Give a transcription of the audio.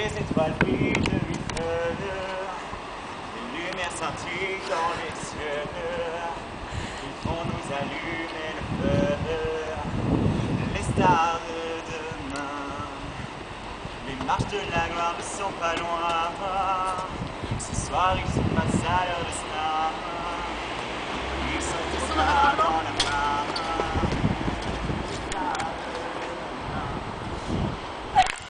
Les étoiles brillent de feu, les lumières scintillent dans les cieux. Ils font nous allumer le feu, les stars de demain. Les marches de la gloire ne sont pas loin. Ce soir ils se passent à leur destin.